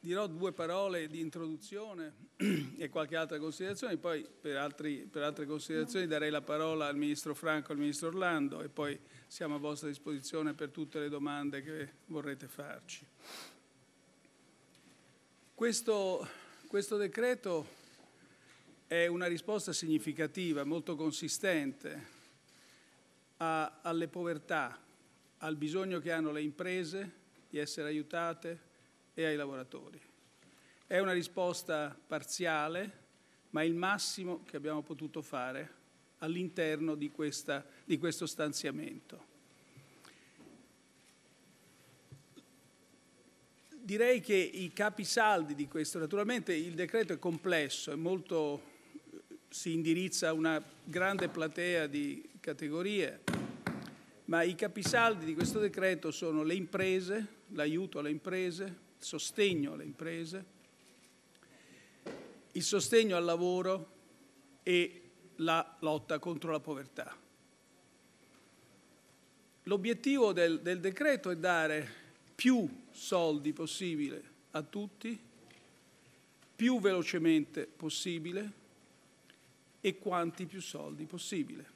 dirò due parole di introduzione e qualche altra considerazione, poi per altre considerazioni darei la parola al Ministro Franco e al Ministro Orlando e poi siamo a vostra disposizione per tutte le domande che vorrete farci. Questo decreto è una risposta significativa, molto consistente alle povertà, al bisogno che hanno le imprese di essere aiutate e ai lavoratori. È una risposta parziale, ma il massimo che abbiamo potuto fare all'interno di questo stanziamento. Direi che i capisaldi di questo, naturalmente il decreto è complesso, si indirizza a una grande platea di categorie, ma i capisaldi di questo decreto sono le imprese, l'aiuto alle imprese, il sostegno alle imprese, il sostegno al lavoro e la lotta contro la povertà. L'obiettivo del decreto è dare più soldi possibile a tutti, più velocemente possibile e quanti più soldi possibile.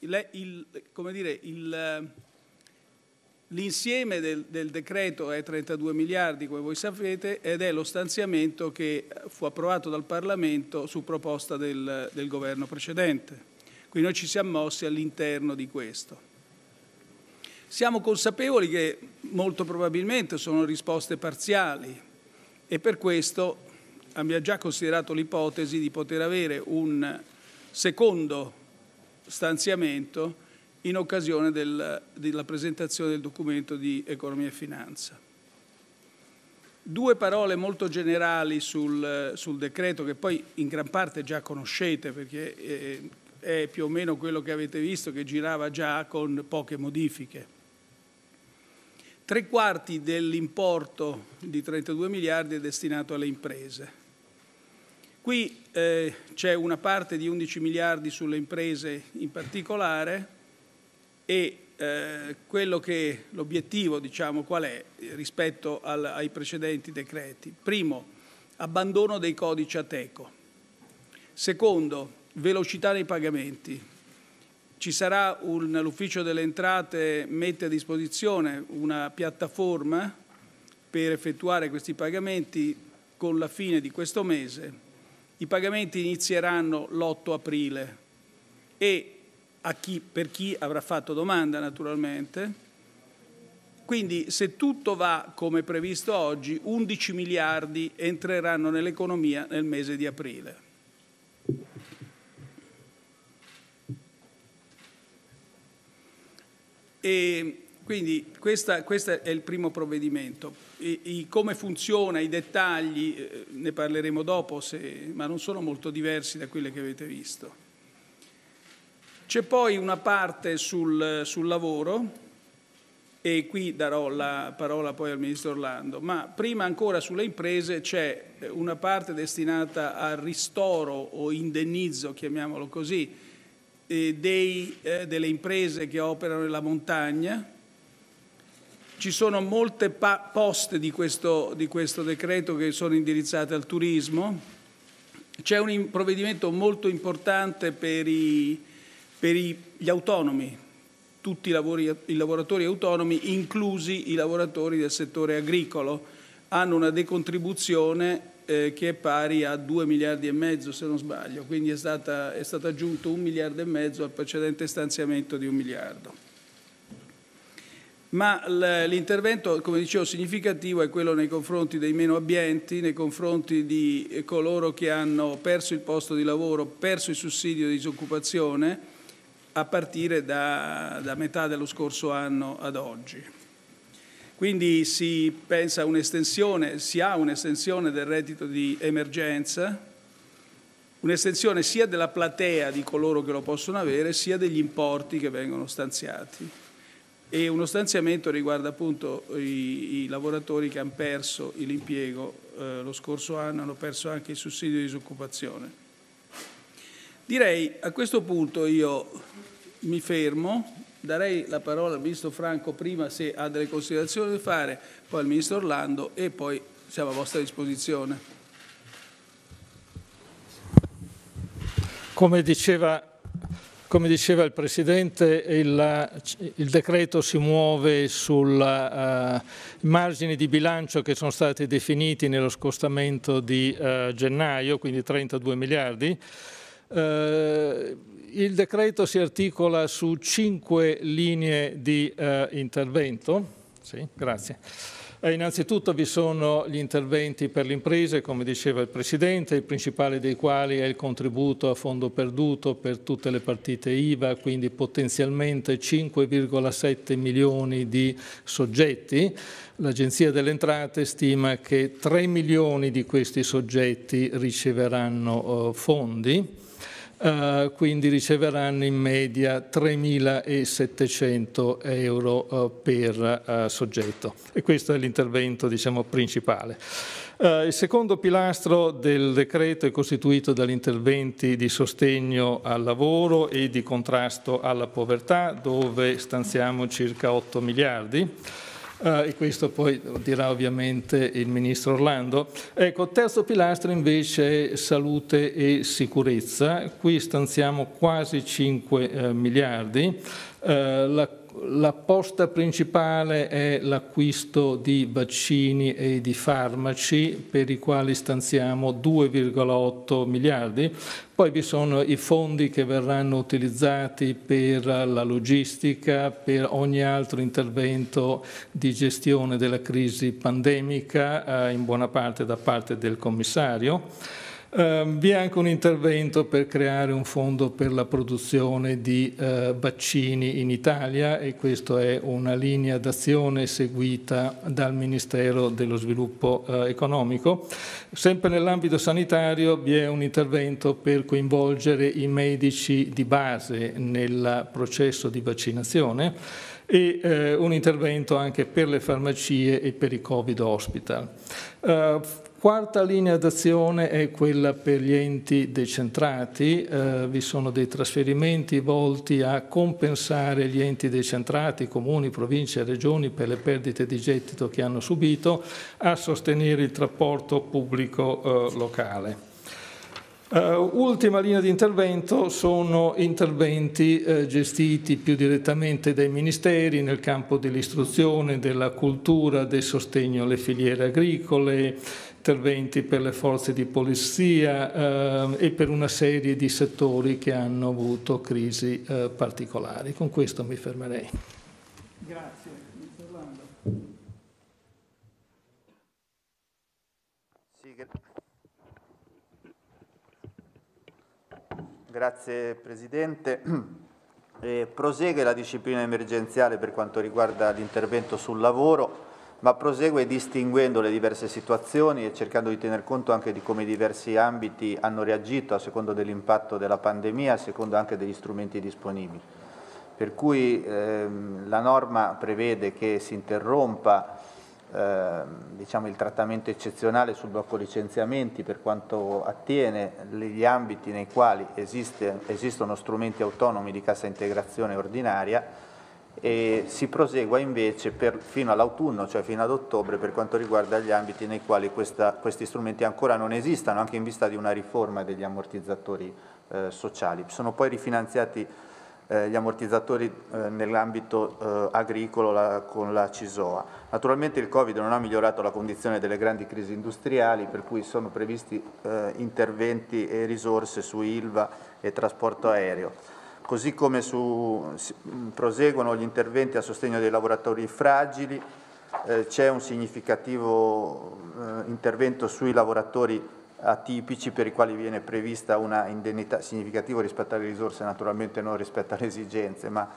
L'insieme del decreto è 32 miliardi, come voi sapete, ed è lo stanziamento che fu approvato dal Parlamento su proposta del governo precedente. Quindi noi ci siamo mossi all'interno di questo. Siamo consapevoli che molto probabilmente sono risposte parziali e per questo abbiamo già considerato l'ipotesi di poter avere un secondo stanziamento in occasione della presentazione del documento di economia e finanza. Due parole molto generali sul decreto che poi in gran parte già conoscete perché è più o meno quello che avete visto che girava già con poche modifiche. 3/4 dell'importo di 32 miliardi è destinato alle imprese. Qui c'è una parte di 11 miliardi sulle imprese in particolare e l'obiettivo, diciamo, qual è rispetto ai precedenti decreti? Primo, abbandono dei codici Ateco. Secondo, velocità nei pagamenti. Ci sarà l'Ufficio delle Entrate mette a disposizione una piattaforma per effettuare questi pagamenti con la fine di questo mese. I pagamenti inizieranno l'8 aprile e per chi avrà fatto domanda naturalmente. Quindi se tutto va come previsto oggi, 11 miliardi entreranno nell'economia nel mese di aprile. E quindi questo è il primo provvedimento. Come funziona, i dettagli, ne parleremo dopo, ma non sono molto diversi da quelli che avete visto. C'è poi una parte sul lavoro e qui darò la parola poi al Ministro Orlando, ma prima ancora sulle imprese c'è una parte destinata al ristoro o indennizzo, chiamiamolo così, delle imprese che operano nella montagna. Ci sono molte poste di questo decreto che sono indirizzate al turismo. C'è un provvedimento molto importante per gli autonomi, tutti i lavoratori autonomi, inclusi i lavoratori del settore agricolo, hanno una decontribuzione che è pari a 2 miliardi e mezzo se non sbaglio, quindi è stato aggiunto 1 miliardo e mezzo al precedente stanziamento di 1 miliardo. Ma l'intervento, come dicevo, significativo è quello nei confronti dei meno abbienti, nei confronti di coloro che hanno perso il posto di lavoro, perso il sussidio di disoccupazione a partire da metà dello scorso anno ad oggi. Quindi si pensa a un'estensione, si ha un'estensione del reddito di emergenza, un'estensione sia della platea di coloro che lo possono avere, sia degli importi che vengono stanziati. E uno stanziamento riguarda appunto i lavoratori che hanno perso l'impiego lo scorso anno, hanno perso anche il sussidio di disoccupazione. Direi a questo punto io mi fermo. Darei la parola al Ministro Franco prima se ha delle considerazioni da fare, poi al Ministro Orlando e poi siamo a vostra disposizione. Come diceva il Presidente, il decreto si muove sui margini di bilancio che sono stati definiti nello scostamento di gennaio, quindi 32 miliardi. Il decreto si articola su 5 linee di intervento. Sì, grazie. Innanzitutto vi sono gli interventi per le imprese, come diceva il Presidente, il principale dei quali è il contributo a fondo perduto per tutte le partite IVA, quindi potenzialmente 5,7 milioni di soggetti. L'Agenzia delle Entrate stima che 3 milioni di questi soggetti riceveranno fondi. Quindi riceveranno in media 3.700 euro per soggetto, e questo è l'intervento, diciamo, principale. Il secondo pilastro del decreto è costituito dagli interventi di sostegno al lavoro e di contrasto alla povertà, dove stanziamo circa 8 miliardi. E questo poi dirà ovviamente il Ministro Orlando. Ecco, terzo pilastro invece è salute e sicurezza. Qui stanziamo quasi 5 miliardi. La posta principale è l'acquisto di vaccini e di farmaci, per i quali stanziamo 2,8 miliardi. Poi vi sono i fondi che verranno utilizzati per la logistica, per ogni altro intervento di gestione della crisi pandemica, in buona parte da parte del Commissario. Vi è anche un intervento per creare un fondo per la produzione di vaccini in Italia, e questa è una linea d'azione seguita dal Ministero dello Sviluppo Economico. Sempre nell'ambito sanitario vi è un intervento per coinvolgere i medici di base nel processo di vaccinazione e un intervento anche per le farmacie e per i Covid Hospital. Quarta linea d'azione è quella per gli enti decentrati. Vi sono dei trasferimenti volti a compensare gli enti decentrati, comuni, province e regioni, per le perdite di gettito che hanno subito, a sostenere il trasporto pubblico locale. Ultima linea di intervento sono interventi gestiti più direttamente dai ministeri nel campo dell'istruzione, della cultura, del sostegno alle filiere agricole, interventi per le forze di polizia e per una serie di settori che hanno avuto crisi particolari. Con questo mi fermerei. Grazie. Ministro Orlando. Grazie Presidente. Prosegue la disciplina emergenziale per quanto riguarda l'intervento sul lavoro, ma prosegue distinguendo le diverse situazioni e cercando di tener conto anche di come i diversi ambiti hanno reagito a secondo dell'impatto della pandemia, a secondo anche degli strumenti disponibili. Per cui la norma prevede che si interrompa diciamo, il trattamento eccezionale sul blocco licenziamenti per quanto attiene gli ambiti nei quali esistono strumenti autonomi di cassa integrazione ordinaria, e si prosegua invece fino all'autunno, cioè fino ad ottobre, per quanto riguarda gli ambiti nei quali questi strumenti ancora non esistano, anche in vista di una riforma degli ammortizzatori sociali. Sono poi rifinanziati gli ammortizzatori nell'ambito agricolo con la CISOA. Naturalmente il Covid non ha migliorato la condizione delle grandi crisi industriali, per cui sono previsti interventi e risorse su ILVA e trasporto aereo. Così come proseguono gli interventi a sostegno dei lavoratori fragili, c'è un significativo intervento sui lavoratori atipici per i quali viene prevista una indennità significativa rispetto alle risorse, naturalmente non rispetto alle esigenze, ma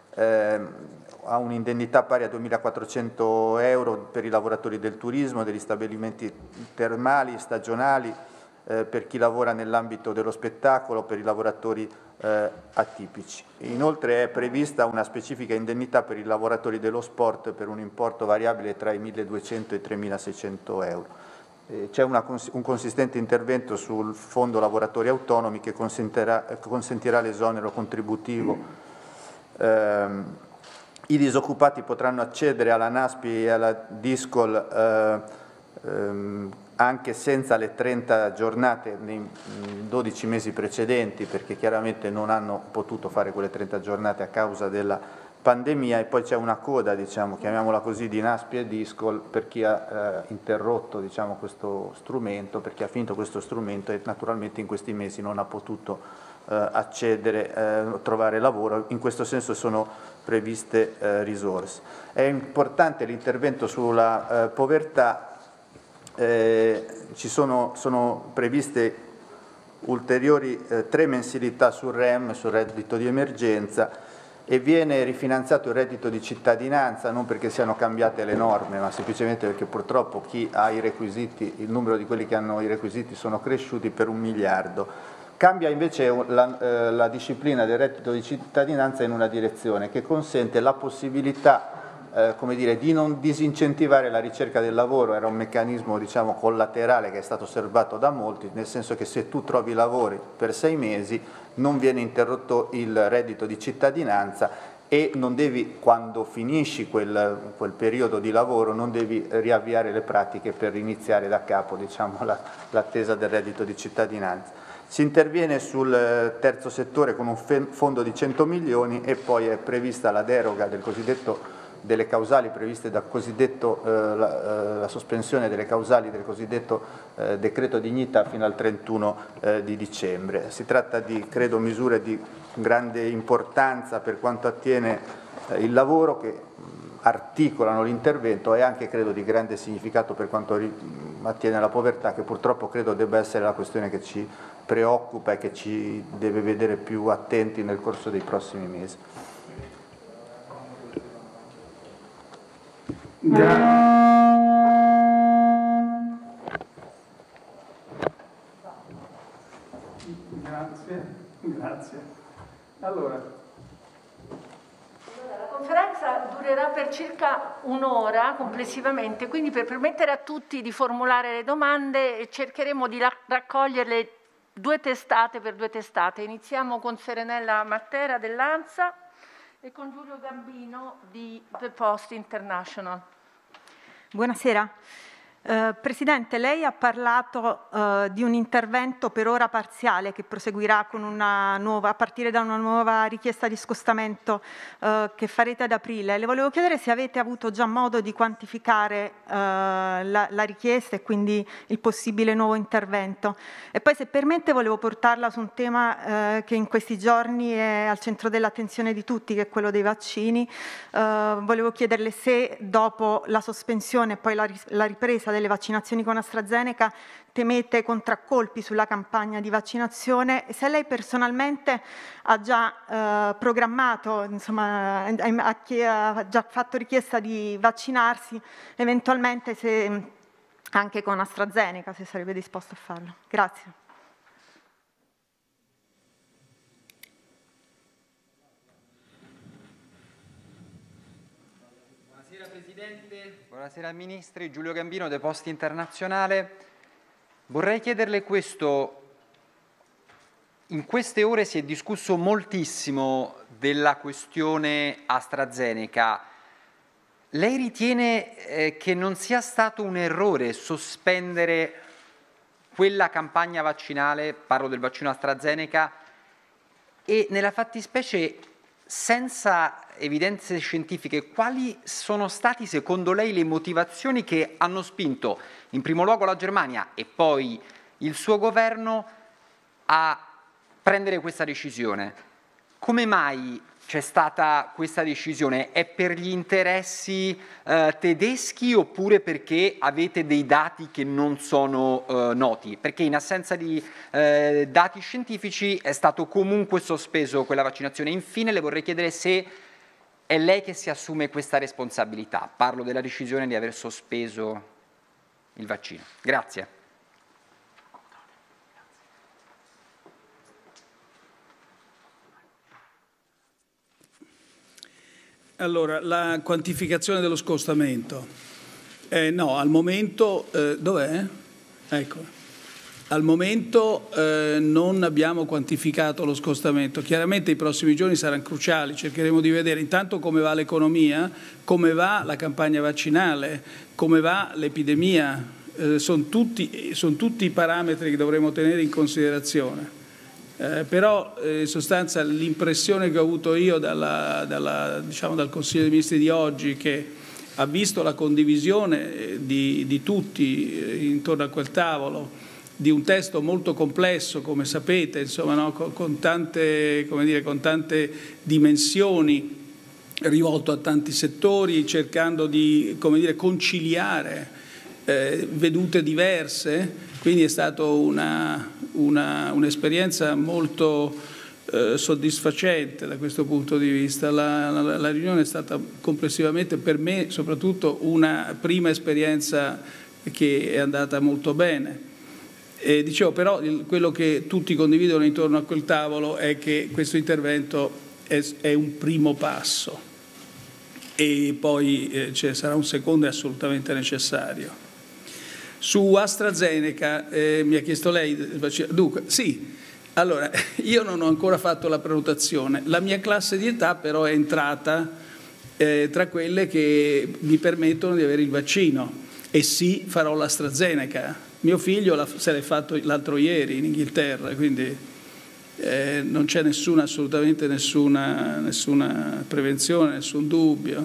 ha un'indennità pari a 2.400 euro per i lavoratori del turismo, degli stabilimenti termali, stagionali, per chi lavora nell'ambito dello spettacolo, per i lavoratori atipici. Inoltre è prevista una specifica indennità per i lavoratori dello sport per un importo variabile tra i 1.200 e i 3.600 euro. C'è un consistente intervento sul fondo lavoratori autonomi che consentirà l'esonero contributivo. I disoccupati potranno accedere alla NASPI e alla DISCOL anche senza le 30 giornate nei 12 mesi precedenti, perché chiaramente non hanno potuto fare quelle 30 giornate a causa della pandemia, e poi c'è una coda, diciamo, chiamiamola così, di NASPI e DISCOL per chi ha interrotto, diciamo, questo strumento, per chi ha finito questo strumento e naturalmente in questi mesi non ha potuto accedere, trovare lavoro. In questo senso sono previste risorse. È importante l'intervento sulla povertà. Sono previste ulteriori 3 mensilità sul REM, sul reddito di emergenza, e viene rifinanziato il reddito di cittadinanza, non perché siano cambiate le norme, ma semplicemente perché purtroppo chi ha i requisiti, il numero di quelli che hanno i requisiti sono cresciuti per 1 miliardo. Cambia invece la disciplina del reddito di cittadinanza in una direzione che consente la possibilità come dire, di non disincentivare la ricerca del lavoro. Era un meccanismo, diciamo, collaterale che è stato osservato da molti, nel senso che se tu trovi lavori per 6 mesi non viene interrotto il reddito di cittadinanza e non devi, quando finisci quel periodo di lavoro, non devi riavviare le pratiche per iniziare da capo, diciamo, l'attesa del reddito di cittadinanza. Si interviene sul terzo settore con un fondo di 100 milioni e poi è prevista la deroga del cosiddetto delle causali previste dal cosiddetto la sospensione delle causali del cosiddetto decreto dignità fino al 31 di dicembre. Si tratta di, credo, misure di grande importanza per quanto attiene il lavoro, che articolano l'intervento, e anche, credo, di grande significato per quanto attiene alla povertà, che purtroppo credo debba essere la questione che ci preoccupa e che ci deve vedere più attenti nel corso dei prossimi mesi. Grazie. Allora, la conferenza durerà per circa un'ora complessivamente, quindi per permettere a tutti di formulare le domande cercheremo di raccoglierle 2 testate per 2 testate. Iniziamo con Serenella Matera dell'ANSA e con Giulio Gambino di The Post International. Buonasera. Presidente, lei ha parlato di un intervento per ora parziale che proseguirà con a partire da una nuova richiesta di scostamento che farete ad aprile. Le volevo chiedere se avete avuto già modo di quantificare la richiesta e quindi il possibile nuovo intervento. E poi, se permette, volevo portarla su un tema che in questi giorni è al centro dell'attenzione di tutti, che è quello dei vaccini. Volevo chiederle se dopo la sospensione e poi la ripresa delle vaccinazioni con AstraZeneca temete contraccolpi sulla campagna di vaccinazione, e se lei personalmente ha già programmato, insomma, a chi ha già fatto richiesta di vaccinarsi, eventualmente se anche con AstraZeneca, se sarebbe disposto a farlo. Grazie. Presidente, buonasera Ministri, Giulio Gambino, The Post Internazionale. Vorrei chiederle questo: in queste ore si è discusso moltissimo della questione AstraZeneca. Lei ritiene che non sia stato un errore sospendere quella campagna vaccinale, parlo del vaccino AstraZeneca, e nella fattispecie, senza evidenze scientifiche, quali sono stati secondo lei le motivazioni che hanno spinto in primo luogo la Germania e poi il suo governo a prendere questa decisione? Come mai c'è stata questa decisione? È per gli interessi tedeschi oppure perché avete dei dati che non sono noti? Perché in assenza di dati scientifici è stato comunque sospeso quella vaccinazione. Infine le vorrei chiedere se è lei che si assume questa responsabilità. Parlo della decisione di aver sospeso il vaccino. Grazie. Allora, la quantificazione dello scostamento. No, al momento, dov'è? Ecco. Al momento non abbiamo quantificato lo scostamento. Chiaramente i prossimi giorni saranno cruciali, cercheremo di vedere intanto come va l'economia, come va la campagna vaccinale, come va l'epidemia sono tutti parametri che dovremo tenere in considerazione. Però in sostanza l'impressione che ho avuto io diciamo, dal Consiglio dei Ministri di oggi, che ha visto la condivisione di tutti intorno a quel tavolo, di un testo molto complesso, come sapete, insomma, no? con tante dimensioni, rivolto a tanti settori, cercando di, come dire, conciliare vedute diverse, quindi è stata un'esperienza molto soddisfacente da questo punto di vista. La riunione è stata complessivamente, per me soprattutto, una prima esperienza che è andata molto bene. Dicevo, però quello che tutti condividono intorno a quel tavolo è che questo intervento è un primo passo e poi ce sarà un secondo, è assolutamente necessario. Su AstraZeneca mi ha chiesto lei, dunque, sì, allora io non ho ancora fatto la prenotazione, la mia classe di età però è entrata tra quelle che mi permettono di avere il vaccino, e sì, farò l'AstraZeneca. Mio figlio se l'è fatto l'altro ieri in Inghilterra, quindi non c'è assolutamente nessuna prevenzione, nessun dubbio.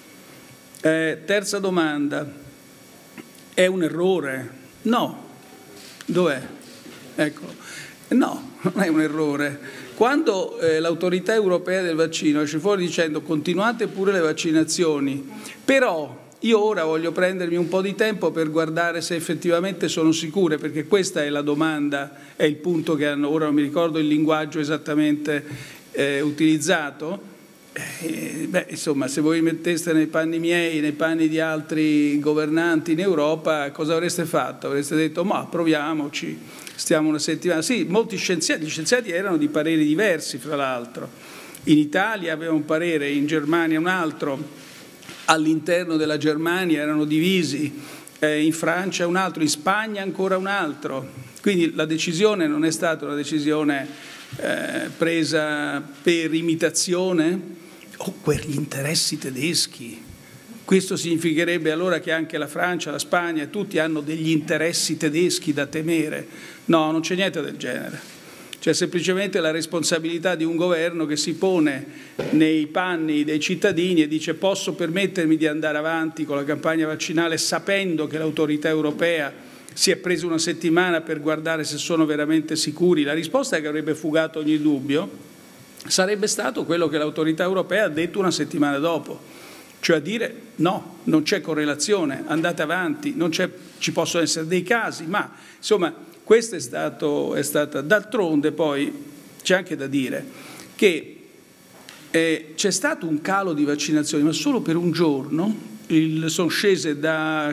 Terza domanda. È un errore? No. Dov'è? Eccolo. No, non è un errore. Quando l'autorità europea del vaccino esce fuori dicendo continuate pure le vaccinazioni, però io ora voglio prendermi un po' di tempo per guardare se effettivamente sono sicure, perché questa è la domanda, è il punto che hanno, ora non mi ricordo il linguaggio esattamente utilizzato. Insomma, se voi metteste nei panni miei, nei panni di altri governanti in Europa, cosa avreste fatto? Avreste detto, ma proviamoci, stiamo una settimana. Sì, gli scienziati erano di pareri diversi, fra l'altro. In Italia aveva un parere, in Germania un altro, all'interno della Germania erano divisi, in Francia un altro, in Spagna ancora un altro. Quindi la decisione non è stata una decisione presa per imitazione o per gli interessi tedeschi. Questo significherebbe allora che anche la Francia, la Spagna, tutti hanno degli interessi tedeschi da temere. No, non c'è niente del genere. C'è semplicemente la responsabilità di un governo che si pone nei panni dei cittadini e dice posso permettermi di andare avanti con la campagna vaccinale sapendo che l'autorità europea si è presa una settimana per guardare se sono veramente sicuri. La risposta che avrebbe fugato ogni dubbio sarebbe stato quello che l'autorità europea ha detto una settimana dopo, cioè a dire no, non c'è correlazione, andate avanti, ci possono essere dei casi, ma insomma questo è stata. D'altronde poi c'è anche da dire che c'è stato un calo di vaccinazioni, ma solo per un giorno, sono scese da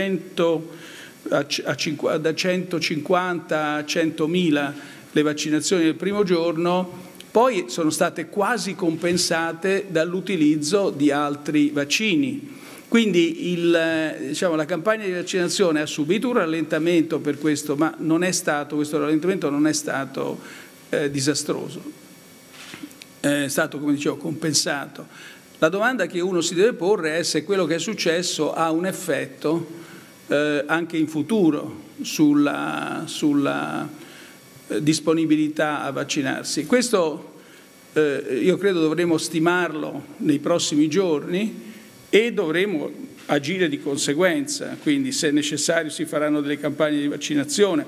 150 a 100.000 le vaccinazioni del primo giorno, poi sono state quasi compensate dall'utilizzo di altri vaccini. Quindi la campagna di vaccinazione ha subito un rallentamento per questo, ma questo rallentamento non è stato disastroso, è stato, come dicevo, compensato. La domanda che uno si deve porre è se quello che è successo ha un effetto anche in futuro sulla disponibilità a vaccinarsi. Questo io credo dovremo stimarlo nei prossimi giorni e dovremo agire di conseguenza, quindi se necessario si faranno delle campagne di vaccinazione.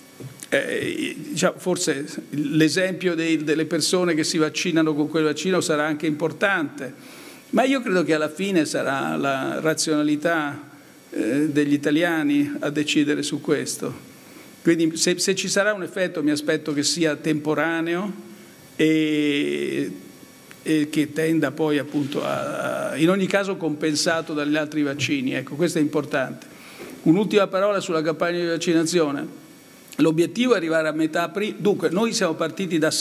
Forse l'esempio delle persone che si vaccinano con quel vaccino sarà anche importante, ma io credo che alla fine sarà la razionalità degli italiani a decidere su questo. Quindi se ci sarà un effetto mi aspetto che sia temporaneo e che tenda poi appunto in ogni caso compensato dagli altri vaccini. Ecco, questo è importante. Un'ultima parola sulla campagna di vaccinazione. L'obiettivo è arrivare a metà aprile. Dunque, noi siamo partiti da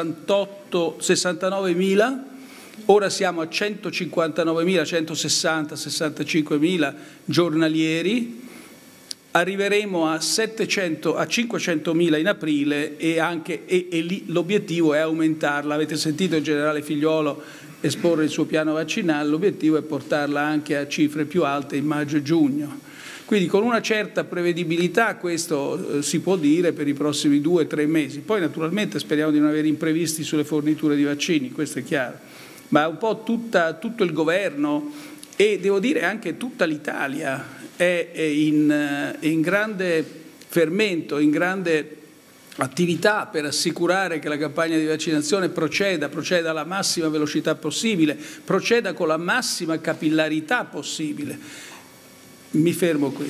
69.000, ora siamo a 159.000, 160, 65.000 giornalieri. Arriveremo a 500.000 in aprile e lì l'obiettivo è aumentarla. Avete sentito il generale Figliuolo esporre il suo piano vaccinale, l'obiettivo è portarla anche a cifre più alte in maggio e giugno. Quindi con una certa prevedibilità questo si può dire per i prossimi 2 o 3 mesi. Poi naturalmente speriamo di non avere imprevisti sulle forniture di vaccini, questo è chiaro. Ma un po' tutto il governo e devo dire anche tutta l'Italia è in grande fermento, in grande attività per assicurare che la campagna di vaccinazione proceda alla massima velocità possibile, proceda con la massima capillarità possibile. Mi fermo qui.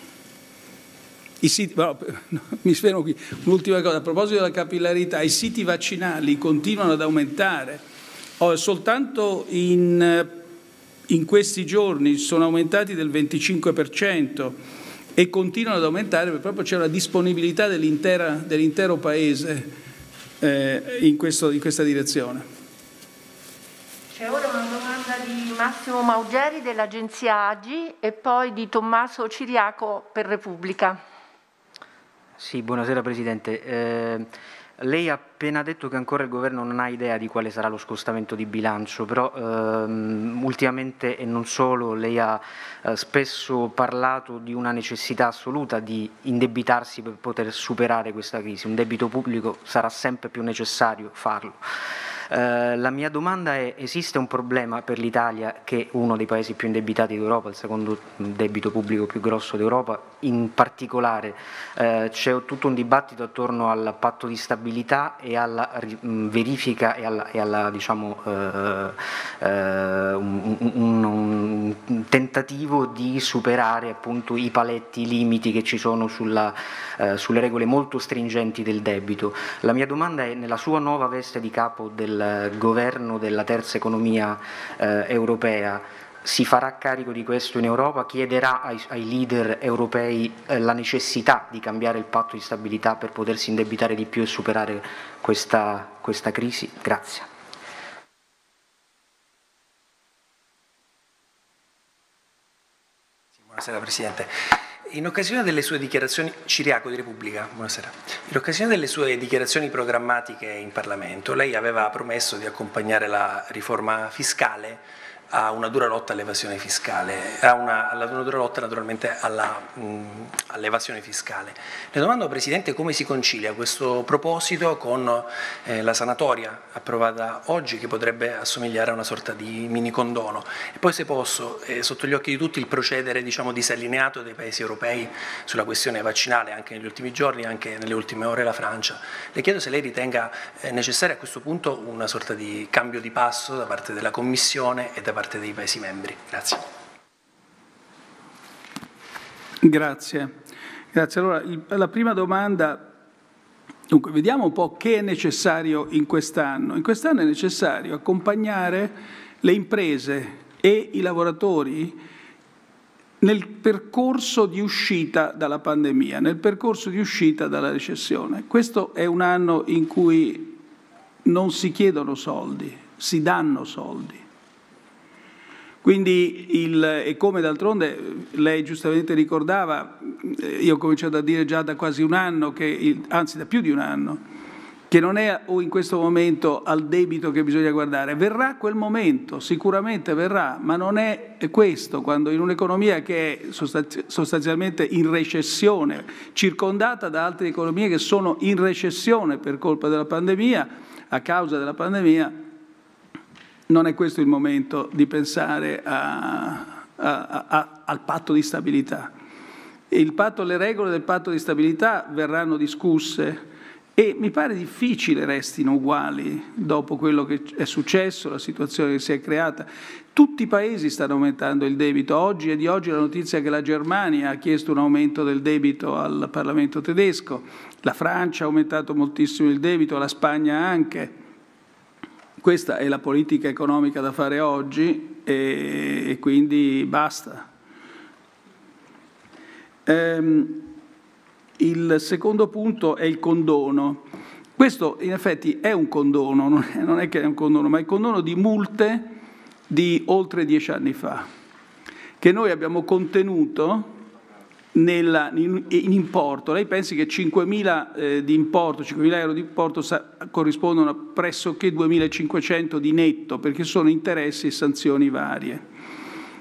Mi fermo qui. Un'ultima cosa, a proposito della capillarità, i siti vaccinali continuano ad aumentare. Soltanto in questi giorni sono aumentati del 25%. E continuano ad aumentare perché proprio c'è una disponibilità dell'intero Paese in questa direzione. C'è ora una domanda di Massimo Maugeri dell'agenzia AGI e poi di Tommaso Ciriaco per Repubblica. Sì, buonasera Presidente. Lei ha appena detto che ancora il Governo non ha idea di quale sarà lo scostamento di bilancio, però ultimamente e non solo, lei ha spesso parlato di una necessità assoluta di indebitarsi per poter superare questa crisi. Un debito pubblico sarà sempre più necessario farlo. La mia domanda è: esiste un problema per l'Italia, che è uno dei paesi più indebitati d'Europa, il secondo debito pubblico più grosso d'Europa? In particolare c'è tutto un dibattito attorno al patto di stabilità e alla verifica e alla diciamo, un tentativo di superare appunto i paletti, i limiti che ci sono sulle regole molto stringenti del debito. La mia domanda è: nella sua nuova veste di capo del governo della terza economia europea, si farà carico di questo in Europa? Chiederà ai leader europei la necessità di cambiare il patto di stabilità per potersi indebitare di più e superare questa crisi? Grazie. Buonasera Presidente. In occasione delle sue dichiarazioni, Ciriaco di Repubblica, buonasera. In occasione delle sue dichiarazioni programmatiche in Parlamento, lei aveva promesso di accompagnare la riforma fiscale a una dura lotta all'evasione fiscale, alla dura lotta naturalmente all'evasione fiscale. Le domando, Presidente, come si concilia questo proposito con la sanatoria approvata oggi, che potrebbe assomigliare a una sorta di mini condono, e poi, se posso, sotto gli occhi di tutti, il procedere diciamo disallineato dei paesi europei sulla questione vaccinale, anche negli ultimi giorni, anche nelle ultime ore la Francia. Le chiedo se lei ritenga necessaria a questo punto una sorta di cambio di passo da parte della Commissione e da parte dei Paesi membri. Grazie. Grazie. Allora, la prima domanda, dunque, vediamo un po' che è necessario in quest'anno. In quest'anno è necessario accompagnare le imprese e i lavoratori nel percorso di uscita dalla pandemia, nel percorso di uscita dalla recessione. Questo è un anno in cui non si chiedono soldi, si danno soldi. Quindi, e come d'altronde lei giustamente ricordava, io ho cominciato a dire già da quasi un anno, anzi da più di un anno, che non è in questo momento al debito che bisogna guardare. Verrà quel momento, sicuramente verrà, ma non è questo, quando in un'economia che è sostanzialmente in recessione, circondata da altre economie che sono in recessione per colpa della pandemia, a causa della pandemia, non è questo il momento di pensare al patto di stabilità. Le regole del patto di stabilità verranno discusse e mi pare difficile restino uguali dopo quello che è successo, la situazione che si è creata. Tutti i paesi stanno aumentando il debito. Oggi è di oggi la notizia che la Germania ha chiesto un aumento del debito al Parlamento tedesco, la Francia ha aumentato moltissimo il debito, la Spagna anche. Questa è la politica economica da fare oggi e quindi basta. Il secondo punto è il condono. Questo in effetti è un condono, non è che è un condono, ma è il condono di multe di oltre 10 anni fa, che noi abbiamo contenuto in importo. Lei pensi che 5.000 di importo, 5.000 euro di importo corrispondono a pressoché 2.500 di netto, perché sono interessi e sanzioni varie.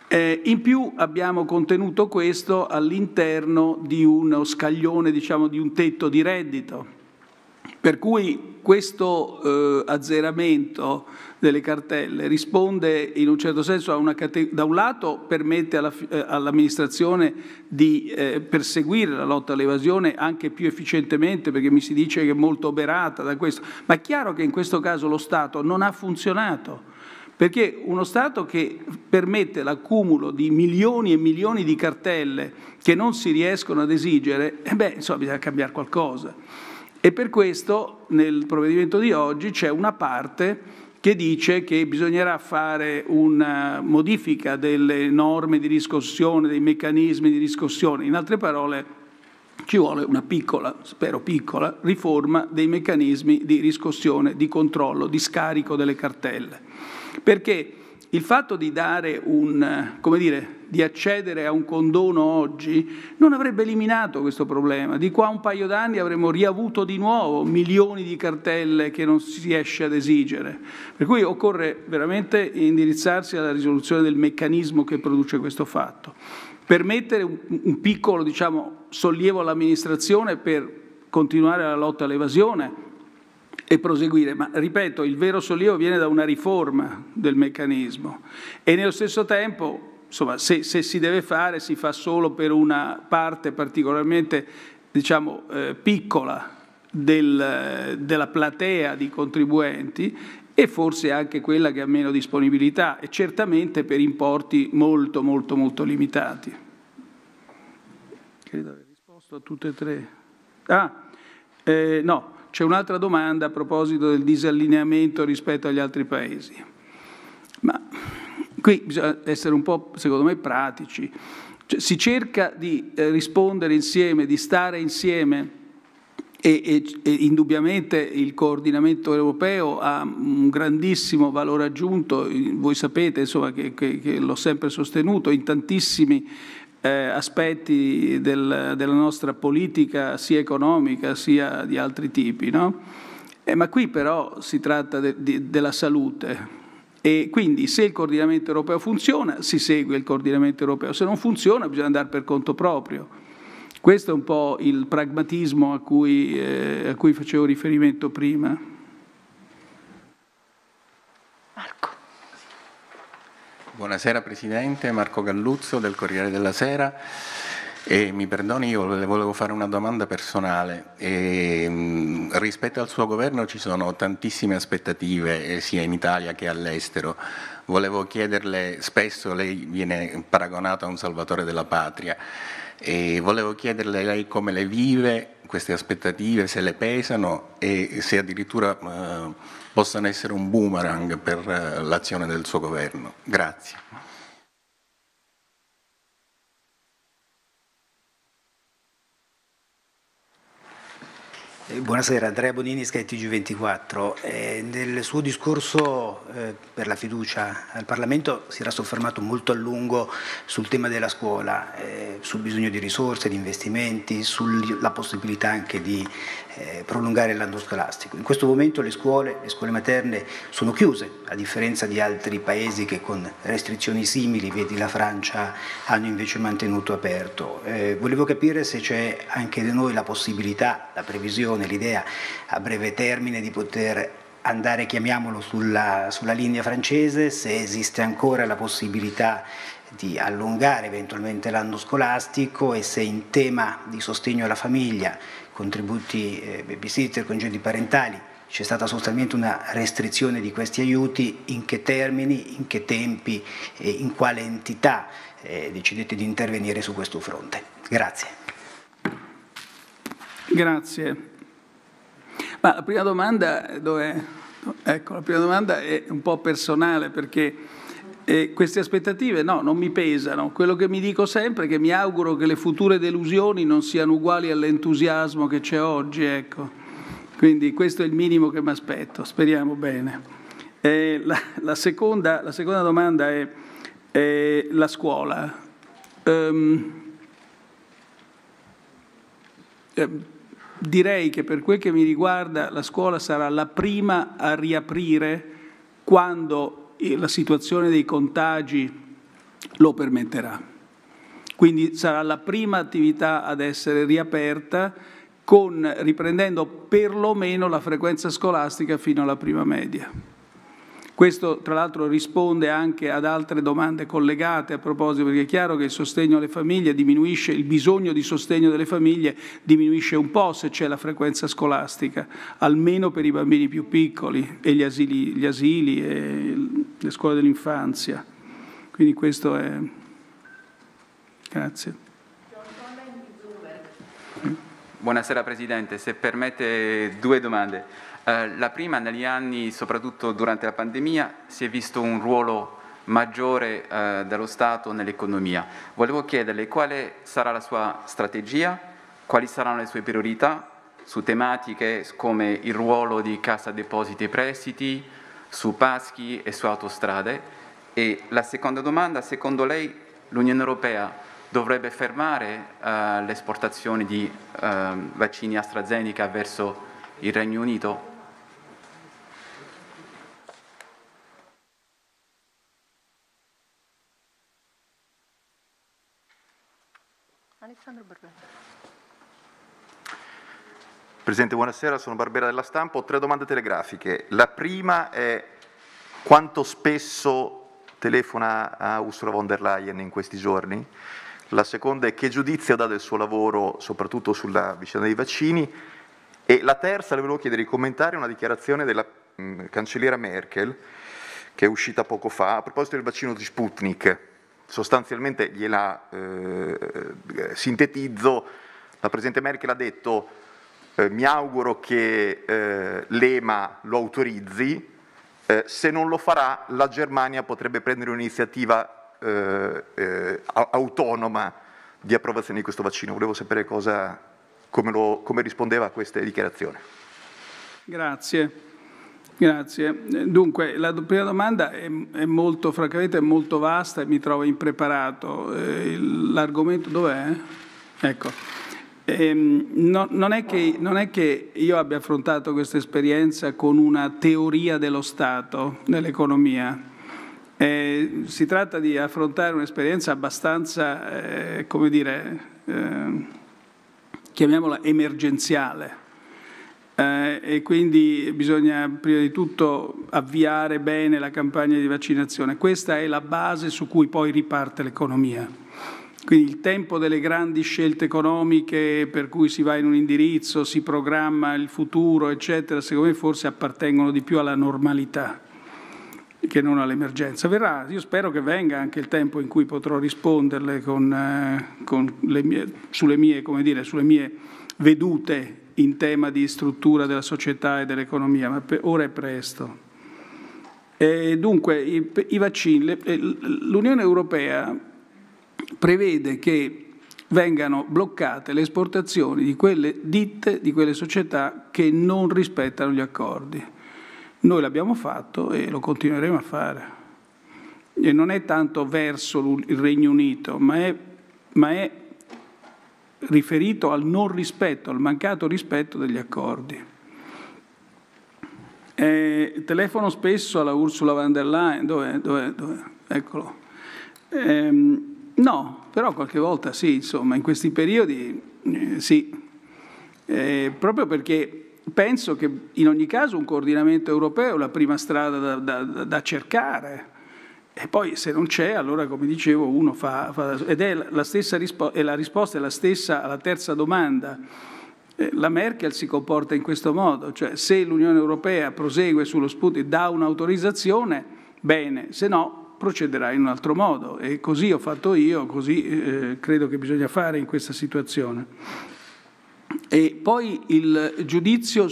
In più abbiamo contenuto questo all'interno di uno scaglione, diciamo, di un tetto di reddito, per cui questo azzeramento delle cartelle risponde in un certo senso a da un lato permette all'amministrazione di perseguire la lotta all'evasione anche più efficientemente, perché mi si dice che è molto oberata da questo, ma è chiaro che in questo caso lo Stato non ha funzionato, perché uno Stato che permette l'accumulo di milioni e milioni di cartelle che non si riescono ad esigere, insomma bisogna cambiare qualcosa. E per questo nel provvedimento di oggi c'è una parte che dice che bisognerà fare una modifica delle norme di riscossione, dei meccanismi di riscossione. In altre parole, ci vuole una piccola, spero piccola, riforma dei meccanismi di riscossione, di controllo, di scarico delle cartelle. Perché il fatto di dare di accedere a un condono oggi non avrebbe eliminato questo problema. Di qua a un paio d'anni avremmo riavuto di nuovo milioni di cartelle che non si riesce ad esigere. Per cui occorre veramente indirizzarsi alla risoluzione del meccanismo che produce questo fatto. Permettere un piccolo, diciamo, sollievo all'amministrazione per continuare la lotta all'evasione e proseguire, ma ripeto, il vero sollievo viene da una riforma del meccanismo e nello stesso tempo, insomma, se si deve fare, si fa solo per una parte particolarmente, diciamo, piccola della platea di contribuenti e forse anche quella che ha meno disponibilità e certamente per importi molto, molto, molto limitati. Credo di aver risposto a tutte e tre. No. C'è un'altra domanda a proposito del disallineamento rispetto agli altri paesi. Ma qui bisogna essere un po', secondo me, pratici. Cioè, si cerca di rispondere insieme, di stare insieme e indubbiamente il coordinamento europeo ha un grandissimo valore aggiunto. Voi sapete, insomma, che l'ho sempre sostenuto in tantissimi aspetti della nostra politica sia economica sia di altri tipi, no? Ma qui però si tratta della salute e quindi se il coordinamento europeo funziona si segue il coordinamento europeo, se non funziona bisogna andare per conto proprio. Questo è un po' il pragmatismo a cui facevo riferimento prima. Marco. Buonasera Presidente, Marco Galluzzo del Corriere della Sera. Mi perdoni, io le volevo fare una domanda personale. Rispetto al suo governo ci sono tantissime aspettative sia in Italia che all'estero. Volevo chiederle, spesso lei viene paragonato a un salvatore della patria, e volevo chiederle lei come le vive queste aspettative, se le pesano e se addirittura possano essere un boomerang per l'azione del suo governo. Grazie. Buonasera, Andrea Bonini, Sky TG24. Nel suo discorso per la fiducia al Parlamento si era soffermato molto a lungo sul tema della scuola, sul bisogno di risorse, di investimenti, sulla possibilità anche di prolungare l'anno scolastico. In questo momento le scuole materne sono chiuse, a differenza di altri paesi che con restrizioni simili, vedi la Francia, hanno invece mantenuto aperto. Volevo capire se c'è anche da noi la possibilità, la previsione, l'idea a breve termine di poter andare, chiamiamolo, sulla linea francese, se esiste ancora la possibilità di allungare eventualmente l'anno scolastico e se in tema di sostegno alla famiglia, contributi babysitter, congedi parentali, c'è stata sostanzialmente una restrizione di questi aiuti, in che termini, in che tempi e in quale entità decidete di intervenire su questo fronte. Grazie. Grazie. Ma la prima domanda dov'è? Ecco, la prima domanda è un po' personale perché queste aspettative no, non mi pesano. Quello che mi dico sempre è che mi auguro che le future delusioni non siano uguali all'entusiasmo che c'è oggi, ecco. Quindi questo è il minimo che mi aspetto, speriamo bene. La seconda domanda è la scuola. Direi che per quel che mi riguarda la scuola sarà la prima a riaprire quando la situazione dei contagi lo permetterà. Quindi sarà la prima attività ad essere riaperta, riprendendo perlomeno la frequenza scolastica fino alla prima media. Questo tra l'altro risponde anche ad altre domande collegate a proposito, perché è chiaro che il sostegno alle famiglie diminuisce, il bisogno di sostegno delle famiglie diminuisce un po' se c'è la frequenza scolastica, almeno per i bambini più piccoli e gli asili e le scuole dell'infanzia. Quindi questo è... Grazie. Buonasera Presidente, se permette 2 domande. La prima, negli anni, soprattutto durante la pandemia, si è visto un ruolo maggiore dello Stato nell'economia. Volevo chiederle quale sarà la sua strategia, quali saranno le sue priorità su tematiche come il ruolo di Cassa Depositi e Prestiti, su Paschi e su autostrade. E la seconda domanda, secondo lei l'Unione Europea dovrebbe fermare le esportazioni di vaccini AstraZeneca verso il Regno Unito? Presidente, buonasera, sono Barbera della Stampa. Ho 3 domande telegrafiche. La prima è quanto spesso telefona a Ursula von der Leyen in questi giorni? La seconda è che giudizio dà del suo lavoro, soprattutto sulla vicenda dei vaccini? E la terza, le volevo chiedere di commentare una dichiarazione della cancelliera Merkel, che è uscita poco fa, a proposito del vaccino di Sputnik. Sostanzialmente gliela sintetizzo, la Presidente Merkel ha detto mi auguro che l'EMA lo autorizzi, se non lo farà la Germania potrebbe prendere un'iniziativa autonoma di approvazione di questo vaccino. Volevo sapere come rispondeva a queste dichiarazioni. Grazie. Dunque, la prima domanda è molto, francamente, è molto vasta e mi trovo impreparato. L'argomento dov'è? Ecco. Non è che io abbia affrontato questa esperienza con una teoria dello Stato nell'economia. Si tratta di affrontare un'esperienza abbastanza, come dire, chiamiamola emergenziale. E quindi bisogna prima di tutto avviare bene la campagna di vaccinazione. Questa è la base su cui poi riparte l'economia. Quindi il tempo delle grandi scelte economiche per cui si va in un indirizzo, si programma il futuro, eccetera, secondo me forse appartengono di più alla normalità che non all'emergenza. Verrà, io spero che venga anche il tempo in cui potrò risponderle sulle mie vedute in tema di struttura della società e dell'economia, ma ora è presto. Dunque, i vaccini, l'Unione Europea prevede che vengano bloccate le esportazioni di quelle ditte, di quelle società che non rispettano gli accordi. Noi l'abbiamo fatto e lo continueremo a fare. E non è tanto verso il Regno Unito, ma è riferito al non rispetto, al mancato rispetto degli accordi. Telefono spesso alla Ursula von der Leyen, dov'è? Eccolo. No, però qualche volta sì, insomma, in questi periodi sì, proprio perché penso che in ogni caso un coordinamento europeo è la prima strada da cercare. E poi se non c'è, allora come dicevo uno fa ed è la stessa e la risposta è la stessa alla terza domanda. La Merkel si comporta in questo modo, cioè se l'Unione Europea prosegue sullo Sputnik, dà un'autorizzazione, bene, se no procederà in un altro modo e così ho fatto io, così credo che bisogna fare in questa situazione. E poi il giudizio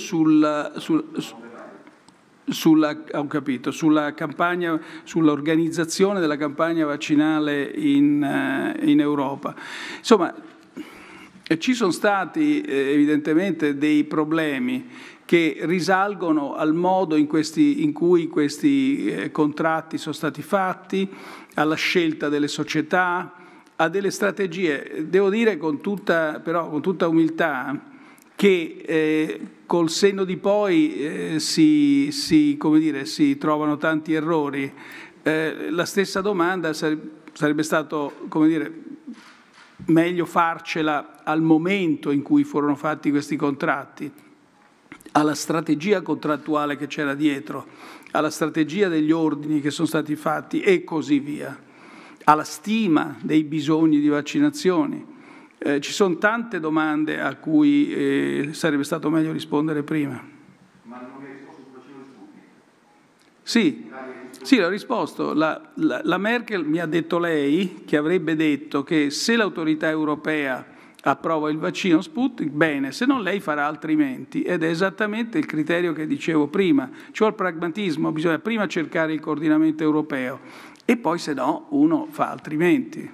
ho capito, sulla campagna, sull'organizzazione della campagna vaccinale in Europa. Insomma, ci sono stati evidentemente dei problemi che risalgono al modo in cui questi contratti sono stati fatti, alla scelta delle società, a delle strategie. Devo dire però con tutta umiltà che col senno di poi si trovano tanti errori. La stessa domanda sarebbe stato, come dire, meglio farcela al momento in cui furono fatti questi contratti, alla strategia contrattuale che c'era dietro, alla strategia degli ordini che sono stati fatti e così via, alla stima dei bisogni di vaccinazioni. Ci sono tante domande a cui sarebbe stato meglio rispondere prima. Ma non mi hai risposto sul vaccino di Sputnik? Sì, l'ho risposto. La Merkel mi ha detto lei che avrebbe detto che se l'autorità europea approva il vaccino Sputnik, bene, se non lei farà altrimenti, ed è esattamente il criterio che dicevo prima, cioè il pragmatismo, bisogna prima cercare il coordinamento europeo e poi se no uno fa altrimenti.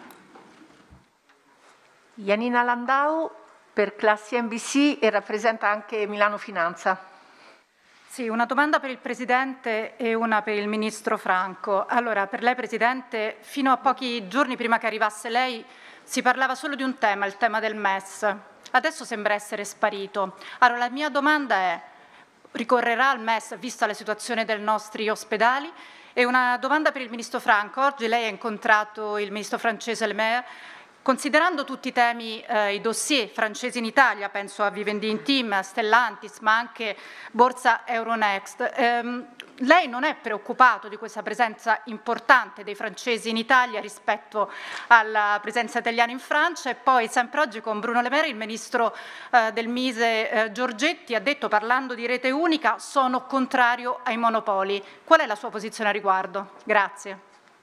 Janina Landau per Classi NBC e rappresenta anche Milano Finanza. Sì, una domanda per il Presidente e una per il Ministro Franco. Allora, per lei Presidente, fino a pochi giorni prima che arrivasse lei si parlava solo di un tema, il tema del MES. Adesso sembra essere sparito. Allora, la mia domanda è, ricorrerà al MES vista la situazione dei nostri ospedali? E una domanda per il Ministro Franco. Oggi lei ha incontrato il Ministro francese Le Maire. Considerando tutti i temi, i dossier francesi in Italia, penso a Vivendi Intim, a Stellantis, ma anche Borsa Euronext, lei non è preoccupato di questa presenza importante dei francesi in Italia rispetto alla presenza italiana in Francia? E poi, sempre oggi con Bruno Le Maire, il Ministro del Mise Giorgetti ha detto, parlando di rete unica, sono contrario ai monopoli. Qual è la sua posizione a riguardo? Grazie.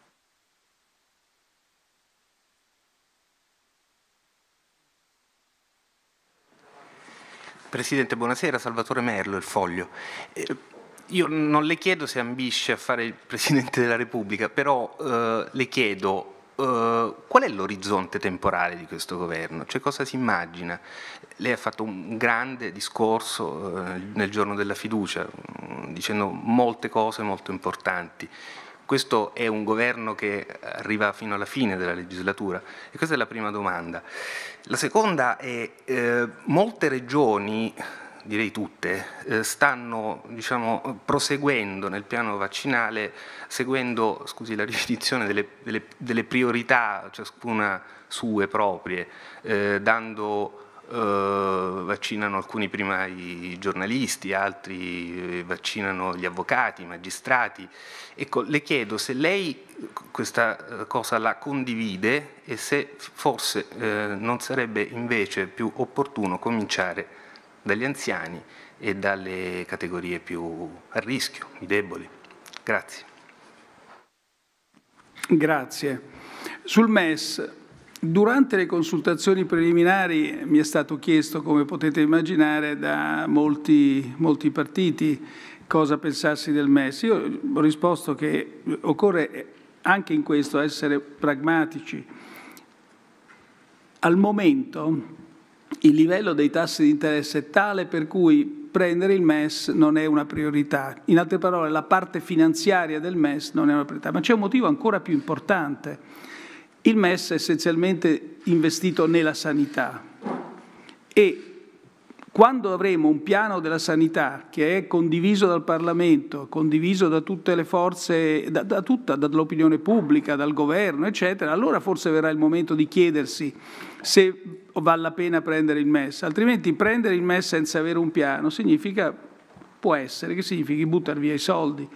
Presidente, buonasera, Salvatore Merlo, Il Foglio. Io non le chiedo se ambisce a fare il Presidente della Repubblica, però le chiedo qual è l'orizzonte temporale di questo governo, cioè cosa si immagina? Lei ha fatto un grande discorso nel giorno della fiducia, dicendo molte cose molto importanti. Questo è un governo che arriva fino alla fine della legislatura e questa è la prima domanda. La seconda è molte regioni, direi tutte, stanno proseguendo nel piano vaccinale seguendo, scusi la ripetizione, delle priorità, ciascuna sue proprie, vaccinano alcuni prima i giornalisti, altri vaccinano gli avvocati, i magistrati. Ecco, le chiedo se lei questa cosa la condivide e se forse non sarebbe invece più opportuno cominciare dagli anziani e dalle categorie più a rischio, i deboli. Grazie. Grazie. Sul MES, durante le consultazioni preliminari mi è stato chiesto, come potete immaginare, da molti partiti cosa pensassi del MES. Io ho risposto che occorre anche in questo essere pragmatici. Al momento il livello dei tassi di interesse è tale per cui prendere il MES non è una priorità. In altre parole, la parte finanziaria del MES non è una priorità, ma c'è un motivo ancora più importante. Il MES è essenzialmente investito nella sanità e quando avremo un piano della sanità che è condiviso dal Parlamento, condiviso da tutte le forze, dall'opinione pubblica, dal governo, eccetera, allora forse verrà il momento di chiedersi se vale la pena prendere il MES. Altrimenti prendere il MES senza avere un piano significa, può essere, che significhi buttare via i soldi.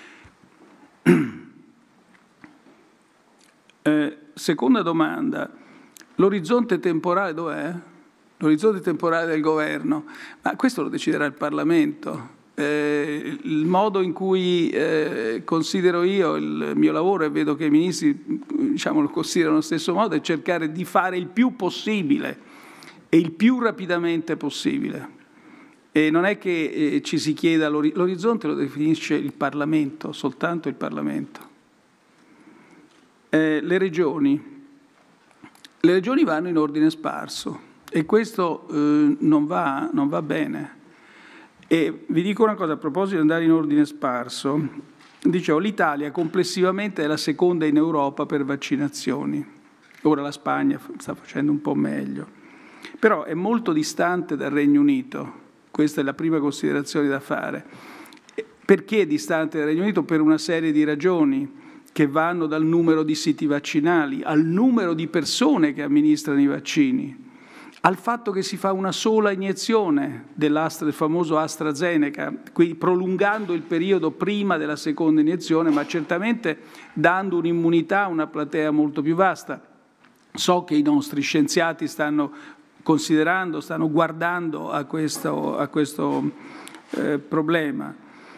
Seconda domanda, l'orizzonte temporale dov'è? L'orizzonte temporale del governo, ma questo lo deciderà il Parlamento. Il modo in cui considero io il mio lavoro, e vedo che i ministri lo considerano allo stesso modo, è cercare di fare il più possibile e il più rapidamente possibile. E non è che ci si chieda l'orizzonte, lo definisce il Parlamento, soltanto il Parlamento. Le regioni vanno in ordine sparso. E questo non va bene. E vi dico una cosa, a proposito di andare in ordine sparso, dicevo, l'Italia complessivamente è la seconda in Europa per vaccinazioni. Ora la Spagna sta facendo un po' meglio. Però è molto distante dal Regno Unito. Questa è la prima considerazione da fare. Perché è distante dal Regno Unito? Per una serie di ragioni. che vanno dal numero di siti vaccinali al numero di persone che amministrano i vaccini, al fatto che si fa una sola iniezione del famoso AstraZeneca, quindi prolungando il periodo prima della seconda iniezione, ma certamente dando un'immunità a una platea molto più vasta. So che i nostri scienziati stanno considerando, stanno guardando a questo problema.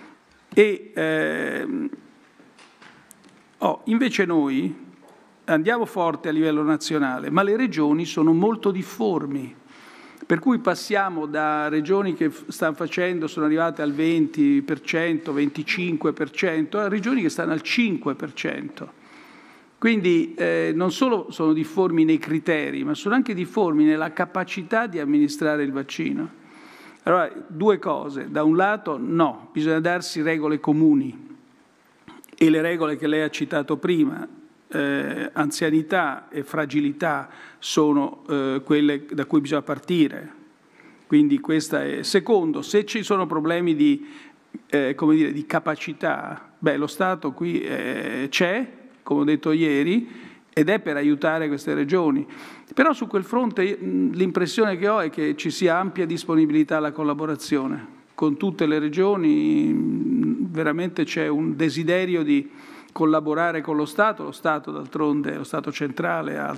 Invece noi andiamo forte a livello nazionale, ma le regioni sono molto difformi, per cui passiamo da regioni che sono arrivate al 20%, 25%, a regioni che stanno al 5%. Quindi non solo sono difformi nei criteri, ma sono anche difformi nella capacità di amministrare il vaccino. Allora, due cose. Da un lato, no, bisogna darsi regole comuni, e le regole che lei ha citato prima, anzianità e fragilità, sono quelle da cui bisogna partire. Quindi questa è. Secondo, se ci sono problemi di capacità, lo Stato qui c'è, come ho detto ieri, ed è per aiutare queste regioni. Però su quel fronte l'impressione che ho è che ci sia ampia disponibilità alla collaborazione con tutte le regioni, veramente c'è un desiderio di collaborare con lo Stato d'altronde, lo Stato centrale ha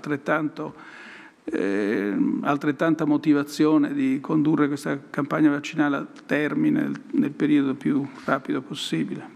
altrettanta motivazione di condurre questa campagna vaccinale a termine nel periodo più rapido possibile.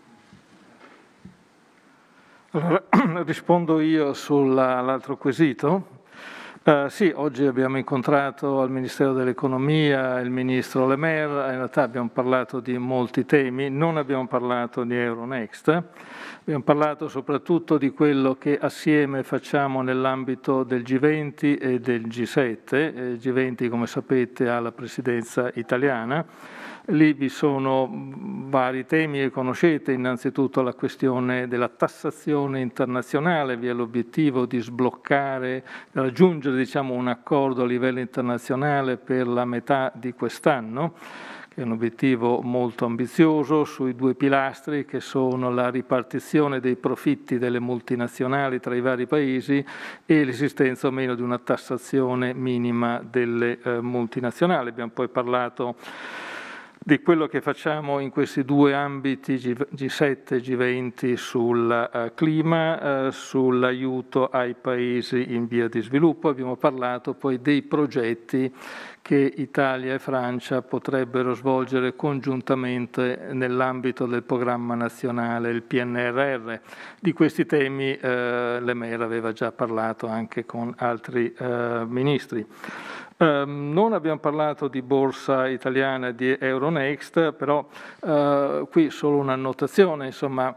Allora, rispondo io sull'altro quesito. Sì, oggi abbiamo incontrato al Ministero dell'Economia il Ministro Le Maire, in realtà abbiamo parlato di molti temi, non abbiamo parlato di Euronext, abbiamo parlato soprattutto di quello che assieme facciamo nell'ambito del G20 e del G7. Il G20, come sapete, ha la presidenza italiana. Lì vi sono vari temi che conoscete, innanzitutto la questione della tassazione internazionale, vi è l'obiettivo di sbloccare, raggiungere un accordo a livello internazionale per la metà di quest'anno, che è un obiettivo molto ambizioso sui due pilastri che sono la ripartizione dei profitti delle multinazionali tra i vari paesi e l'esistenza o meno di una tassazione minima delle multinazionali. Abbiamo poi parlato di quello che facciamo in questi due ambiti G7 e G20 sul clima, sull'aiuto ai paesi in via di sviluppo. Abbiamo parlato poi dei progetti che Italia e Francia potrebbero svolgere congiuntamente nell'ambito del programma nazionale, il PNRR. Di questi temi Le Maire aveva già parlato anche con altri ministri. Non abbiamo parlato di borsa italiana e di Euronext, però qui solo un'annotazione, insomma,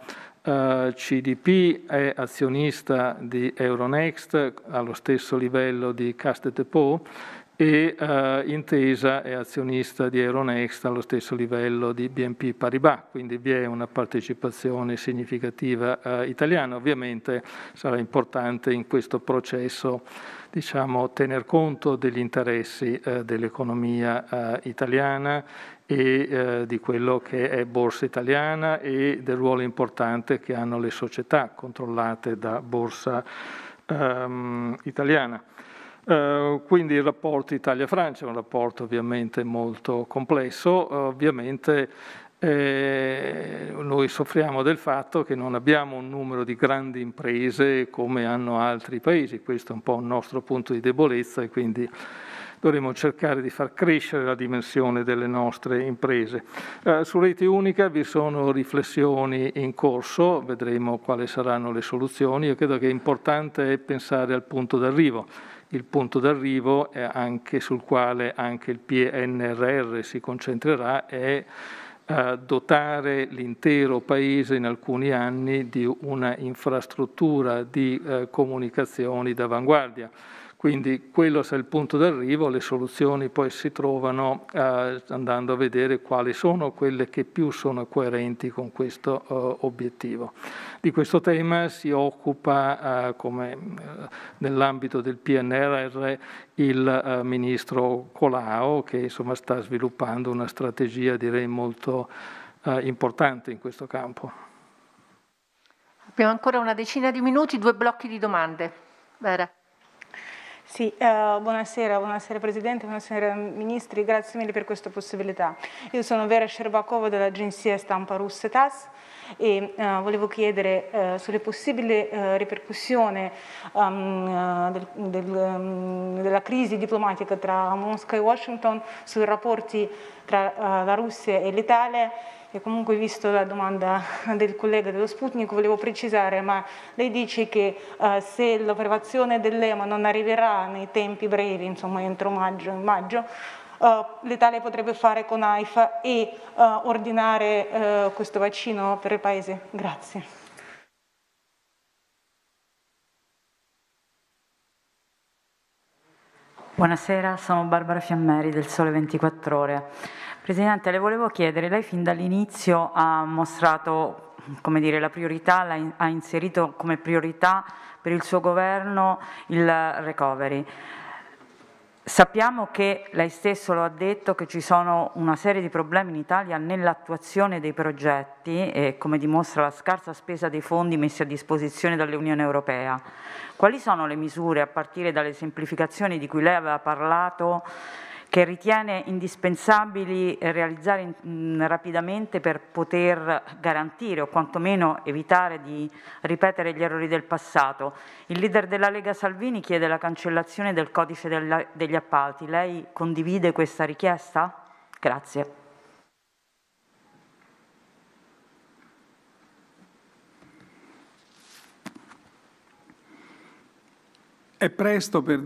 CDP è azionista di Euronext allo stesso livello di Caisse de Dépôt e Intesa è azionista di Euronext allo stesso livello di BNP Paribas, quindi vi è una partecipazione significativa italiana. Ovviamente sarà importante in questo processo tener conto degli interessi dell'economia italiana e di quello che è Borsa Italiana e del ruolo importante che hanno le società controllate da Borsa Italiana. Quindi il rapporto Italia-Francia è un rapporto ovviamente molto complesso, ovviamente noi soffriamo del fatto che non abbiamo un numero di grandi imprese come hanno altri paesi, questo è un po' il nostro punto di debolezza e quindi dovremo cercare di far crescere la dimensione delle nostre imprese. Su Rete Unica vi sono riflessioni in corso, vedremo quali saranno le soluzioni. Io credo che importante è pensare al punto d'arrivo. Il punto d'arrivo anche sul quale anche il PNRR si concentrerà è dotare l'intero Paese in alcuni anni di una infrastruttura di comunicazioni d'avanguardia. Quindi quello sarà il punto d'arrivo, le soluzioni poi si trovano andando a vedere quali sono quelle che più sono coerenti con questo obiettivo. Di questo tema si occupa, come nell'ambito del PNRR, il ministro Colao, che insomma sta sviluppando una strategia direi molto importante in questo campo. Abbiamo ancora una decina di minuti, 2 blocchi di domande. Vera. Sì, buonasera Presidente, buonasera Ministri, grazie mille per questa possibilità. Io sono Vera Sherbakova dell'agenzia stampa russa TASS e volevo chiedere sulle possibili ripercussioni della crisi diplomatica tra Mosca e Washington sui rapporti tra la Russia e l'Italia. E comunque, visto la domanda del collega dello Sputnik, volevo precisare, ma lei dice che se l'approvazione dell'EMA non arriverà nei tempi brevi, insomma entro maggio, l'Italia potrebbe fare con AIFA e ordinare questo vaccino per il Paese? Grazie. Buonasera, sono Barbara Fiammeri del Sole 24 Ore. Presidente, le volevo chiedere, lei fin dall'inizio ha mostrato, come dire, la priorità, ha inserito come priorità per il suo governo il recovery. Sappiamo che lei stesso lo ha detto che ci sono una serie di problemi in Italia nell'attuazione dei progetti e come dimostra la scarsa spesa dei fondi messi a disposizione dall'Unione Europea. Quali sono le misure, a partire dalle semplificazioni di cui lei aveva parlato, che ritiene indispensabili realizzare rapidamente per poter garantire o quantomeno evitare di ripetere gli errori del passato? Il leader della Lega Salvini chiede la cancellazione del codice degli appalti. Lei condivide questa richiesta? Grazie. È presto per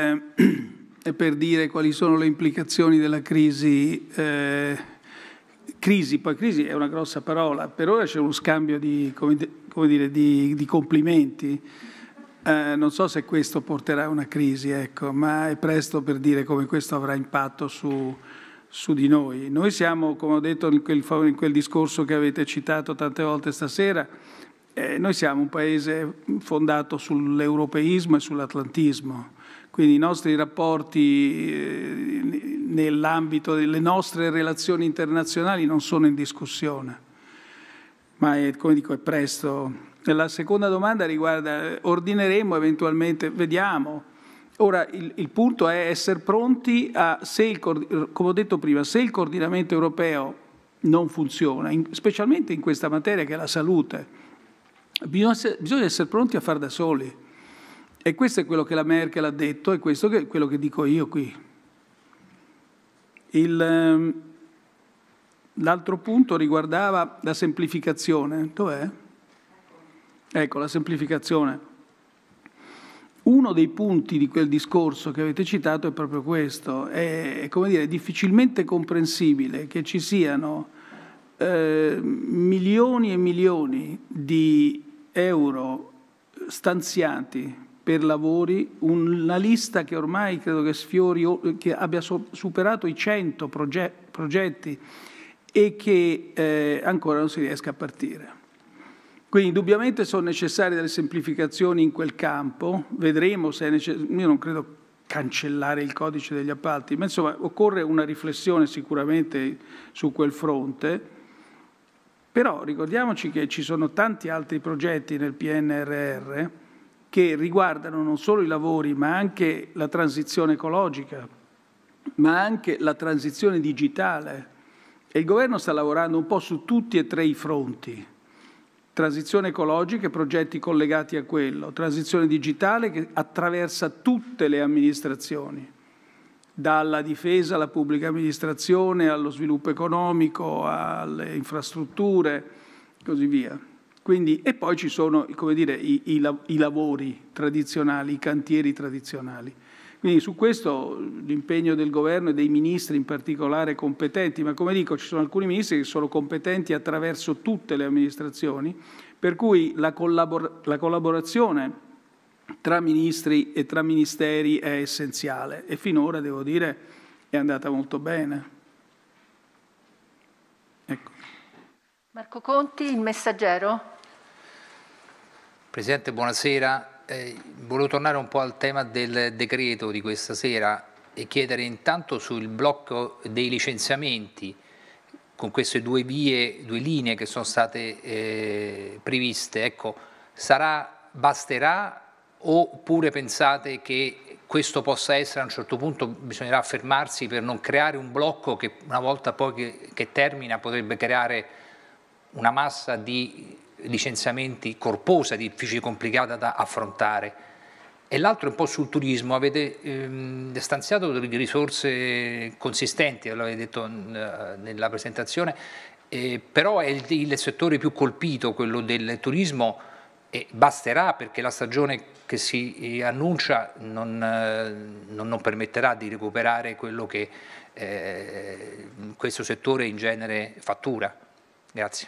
dire quali sono le implicazioni della crisi. Crisi è una grossa parola, per ora c'è uno scambio di complimenti. Non so se questo porterà a una crisi, ecco, ma è presto per dire come questo avrà impatto su di noi. Noi siamo, come ho detto in quel discorso che avete citato tante volte stasera, noi siamo un paese fondato sull'europeismo e sull'atlantismo. Quindi i nostri rapporti nell'ambito delle nostre relazioni internazionali non sono in discussione, ma come dico è presto. La seconda domanda riguarda, ordineremo eventualmente, vediamo. Ora il punto è essere pronti a, come ho detto prima, se il coordinamento europeo non funziona, specialmente in questa materia che è la salute, bisogna essere pronti a far da soli. E questo è quello che la Merkel ha detto e questo è quello che dico io qui. L'altro punto riguardava la semplificazione. Dov'è? Ecco, la semplificazione. Uno dei punti di quel discorso che avete citato è proprio questo. È come dire, difficilmente comprensibile che ci siano milioni e milioni di euro stanziati per lavori, una lista che ormai credo che che abbia superato i 100 progetti e che ancora non si riesca a partire. Quindi indubbiamente sono necessarie delle semplificazioni in quel campo, vedremo se è necessario, io non credo cancellare il codice degli appalti, ma insomma occorre una riflessione sicuramente su quel fronte, però ricordiamoci che ci sono tanti altri progetti nel PNRR che riguardano non solo i lavori, ma anche la transizione ecologica, ma anche la transizione digitale. E il Governo sta lavorando un po' su tutti e tre i fronti. Transizione ecologica e progetti collegati a quello, transizione digitale che attraversa tutte le amministrazioni, dalla difesa alla pubblica amministrazione, allo sviluppo economico, alle infrastrutture, così via. Quindi, e poi ci sono, come dire, i lavori tradizionali, i cantieri tradizionali. Quindi su questo l'impegno del Governo e dei ministri in particolare competenti, ma come dico ci sono alcuni ministri che sono competenti attraverso tutte le amministrazioni, per cui la collaborazione tra ministri e tra ministeri è essenziale e finora, devo dire, è andata molto bene. Ecco. Marco Conti, Il Messaggero. Presidente, buonasera. Volevo tornare un po' al tema del decreto di questa sera e chiedere intanto sul blocco dei licenziamenti con queste due linee che sono state previste. Ecco, basterà oppure pensate che questo possa essere, a un certo punto bisognerà fermarsi per non creare un blocco che una volta poi che termina potrebbe creare una massa di licenziamenti corposa, difficile, complicata da affrontare? E l'altro è un po' sul turismo, avete stanziato delle risorse consistenti, l'avete detto nella presentazione, però è il settore più colpito, quello del turismo, e basterà perché la stagione che si annuncia non permetterà di recuperare quello che questo settore in genere fattura. Grazie.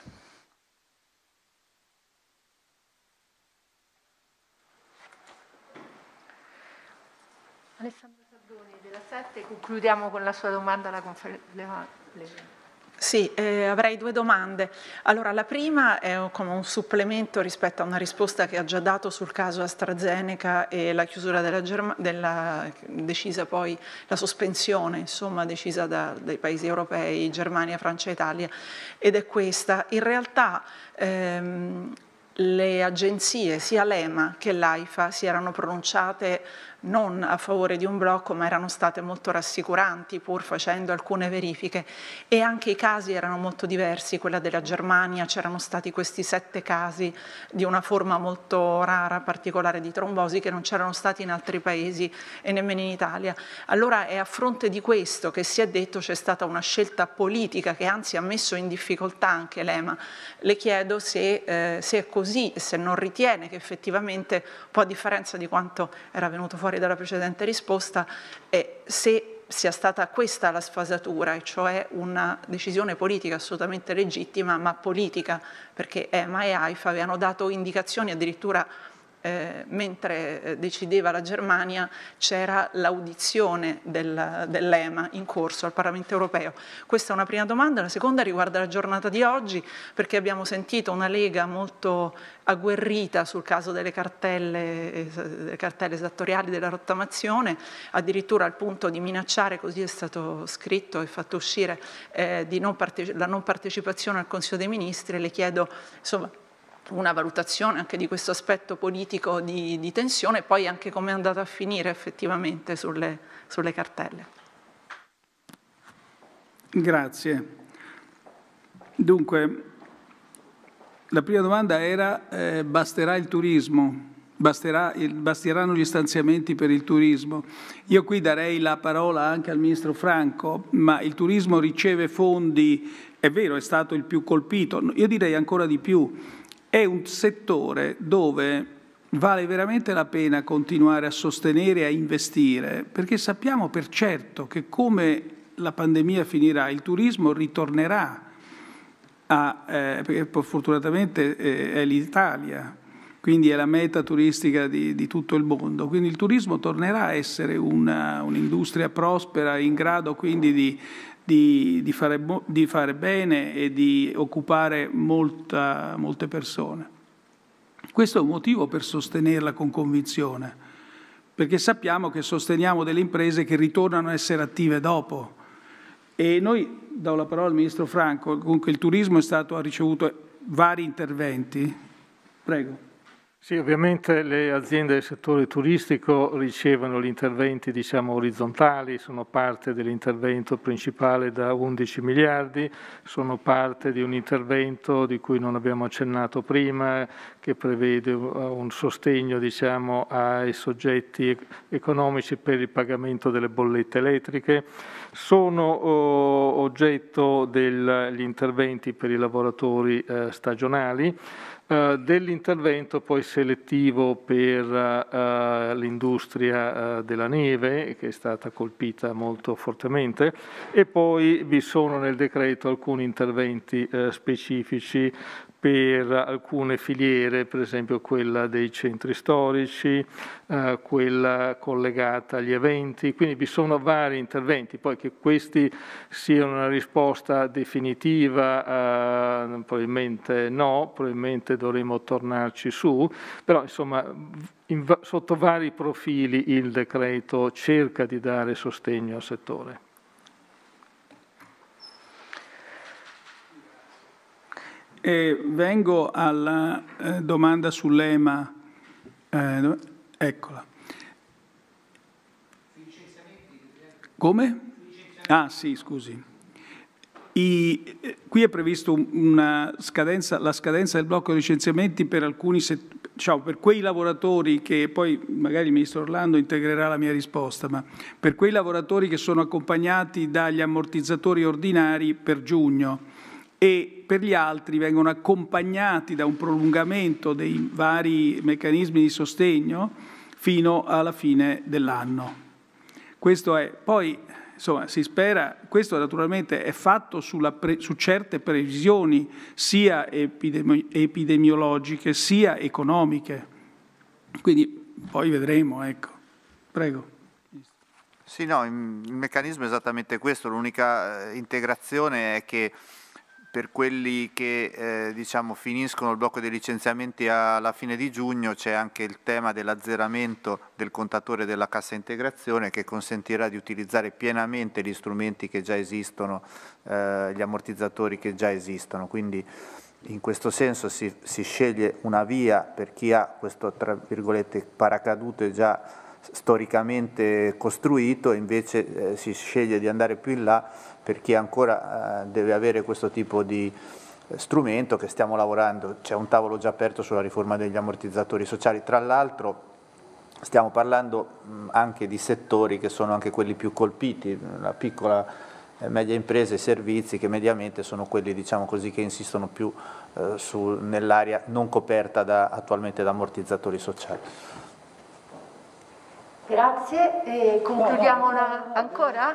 Alessandro Sardoni della 7, concludiamo con la sua domanda alla conferenza. Sì, avrei due domande. Allora, la prima è come un supplemento rispetto a una risposta che ha già dato sul caso AstraZeneca e la chiusura decisa poi la sospensione, insomma, decisa dai paesi europei, Germania, Francia e Italia, ed è questa. In realtà le agenzie, sia l'EMA che l'AIFA, si erano pronunciate non a favore di un blocco, ma erano state molto rassicuranti pur facendo alcune verifiche, e anche i casi erano molto diversi. Quella della Germania, c'erano stati questi 7 casi di una forma molto rara, particolare di trombosi, che non c'erano stati in altri paesi e nemmeno in Italia. Allora è a fronte di questo che si è detto c'è stata una scelta politica che anzi ha messo in difficoltà anche l'EMA. Le chiedo se è così e se non ritiene che effettivamente, un po' a differenza di quanto era venuto fuori dalla precedente risposta, se sia stata questa la sfasatura, e cioè una decisione politica assolutamente legittima, ma politica, perché EMA e AIFA avevano dato indicazioni, addirittura mentre decideva la Germania c'era l'audizione dell'EMA in corso al Parlamento europeo. Questa è una prima domanda. La seconda riguarda la giornata di oggi, perché abbiamo sentito una Lega molto agguerrita sul caso delle cartelle esattoriali della rottamazione, addirittura al punto di minacciare, così è stato scritto e fatto uscire, la non partecipazione al Consiglio dei Ministri. Le chiedo, insomma, una valutazione anche di questo aspetto politico di tensione, e poi anche come è andato a finire effettivamente sulle cartelle. Grazie. Dunque, la prima domanda era basterà il turismo? Basteranno gli stanziamenti per il turismo? Io qui darei la parola anche al Ministro Franco, ma il turismo riceve fondi, è vero, è stato il più colpito, io direi ancora di più. È un settore dove vale veramente la pena continuare a sostenere e a investire, perché sappiamo per certo che come la pandemia finirà, il turismo ritornerà perché fortunatamente è l'Italia, quindi è la meta turistica di tutto il mondo, quindi il turismo tornerà a essere un'industria prospera, in grado quindi di fare bene e di occupare molte persone. Questo è un motivo per sostenerla con convinzione, perché sappiamo che sosteniamo delle imprese che ritornano a essere attive dopo. E noi, do la parola al Ministro Franco, comunque il turismo ha ricevuto vari interventi. Prego. Sì, ovviamente le aziende del settore turistico ricevono gli interventi, diciamo, orizzontali, sono parte dell'intervento principale da 11 miliardi, sono parte di un intervento di cui non abbiamo accennato prima, che prevede un sostegno, diciamo, ai soggetti economici per il pagamento delle bollette elettriche. Sono oggetto degli interventi per i lavoratori stagionali, dell'intervento poi selettivo per l'industria della neve, che è stata colpita molto fortemente, e poi vi sono nel decreto alcuni interventi specifici per alcune filiere, per esempio quella dei centri storici, quella collegata agli eventi, quindi vi sono vari interventi. Poi che questi siano una risposta definitiva, probabilmente no, probabilmente dovremo tornarci su, però insomma sotto vari profili il decreto cerca di dare sostegno al settore. Vengo alla domanda sull'EMA. Eccola. Come? Ah sì, scusi. Qui è previsto la scadenza del blocco di licenziamenti per alcuni per quei lavoratori che poi magari il Ministro Orlando integrerà la mia risposta, ma per quei lavoratori che sono accompagnati dagli ammortizzatori ordinari per giugno e per gli altri vengono accompagnati da un prolungamento dei vari meccanismi di sostegno fino alla fine dell'anno. Questo è, poi insomma si spera, questo naturalmente è fatto su certe previsioni sia epidemiologiche sia economiche, quindi poi vedremo, ecco. Prego. Sì, no, il meccanismo è esattamente questo, l'unica integrazione è che per quelli che diciamo, finiscono il blocco dei licenziamenti alla fine di giugno c'è anche il tema dell'azzeramento del contatore della cassa integrazione che consentirà di utilizzare pienamente gli strumenti che già esistono, gli ammortizzatori che già esistono. Quindi in questo senso si sceglie una via per chi ha questo tra virgolette paracadute già storicamente costruito, invece si sceglie di andare più in là per chi ancora deve avere questo tipo di strumento che stiamo lavorando. C'è un tavolo già aperto sulla riforma degli ammortizzatori sociali, tra l'altro stiamo parlando anche di settori che sono anche quelli più colpiti, la piccola e media imprese e servizi che mediamente sono quelli diciamo così, che insistono più nell'area non coperta attualmente da ammortizzatori sociali. Grazie, concludiamo ancora?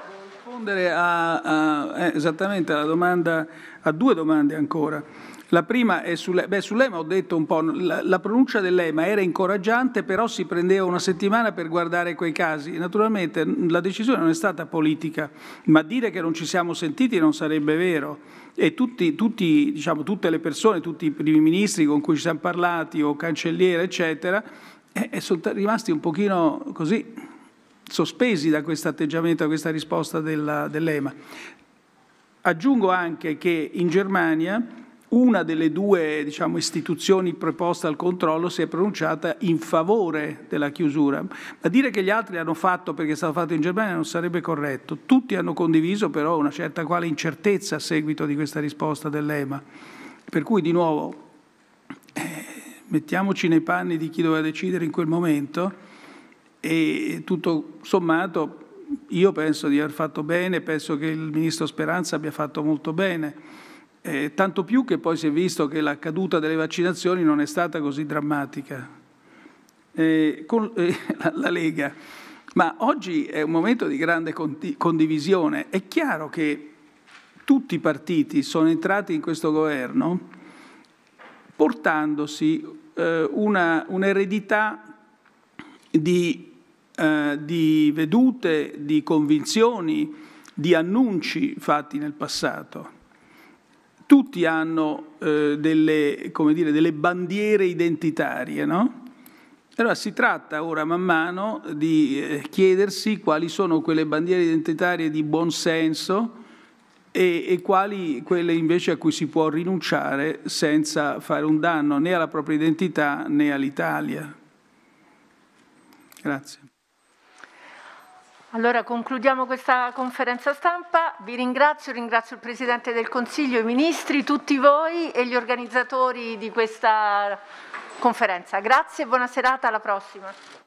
Rispondere esattamente alla domanda, a due domande ancora. La prima è sull'EMA ho detto un po', la pronuncia dell'EMA era incoraggiante, però si prendeva una settimana per guardare quei casi. Naturalmente la decisione non è stata politica, ma dire che non ci siamo sentiti non sarebbe vero. E diciamo, tutte le persone, tutti i primi ministri con cui ci siamo parlati, o cancelliere, eccetera, sono rimasti un pochino così sospesi da questo atteggiamento, da questa risposta dell'EMA. Aggiungo anche che in Germania una delle due diciamo, istituzioni preposte al controllo si è pronunciata in favore della chiusura. Ma dire che gli altri hanno fatto perché è stato fatto in Germania non sarebbe corretto. Tutti hanno condiviso però una certa quale incertezza a seguito di questa risposta dell'EMA. Per cui di nuovo mettiamoci nei panni di chi doveva decidere in quel momento e tutto sommato io penso di aver fatto bene, penso che il Ministro Speranza abbia fatto molto bene, tanto più che poi si è visto che la caduta delle vaccinazioni non è stata così drammatica. Con la Lega, ma oggi è un momento di grande condivisione. È chiaro che tutti i partiti sono entrati in questo governo portandosi un'eredità di vedute, di convinzioni, di annunci fatti nel passato. Tutti hanno delle bandiere identitarie, no? Allora si tratta ora man mano di chiedersi quali sono quelle bandiere identitarie di buon senso e quali quelle invece a cui si può rinunciare senza fare un danno né alla propria identità né all'Italia. Grazie. Allora concludiamo questa conferenza stampa. Vi ringrazio il Presidente del Consiglio, i Ministri, tutti voi e gli organizzatori di questa conferenza. Grazie e buona serata, alla prossima.